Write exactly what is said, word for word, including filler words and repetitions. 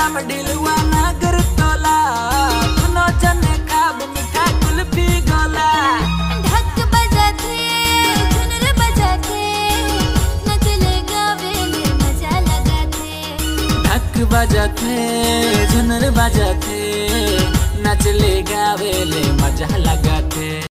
में दिलवा नागर तोला दोनों जने खाब मीठा कुल्फी गोला। ढक बजाते झुनर बजाते नचले गावेले मजा लगाते। ढक बजाते झुनर बजाते नचले गावेले मजा लगाते।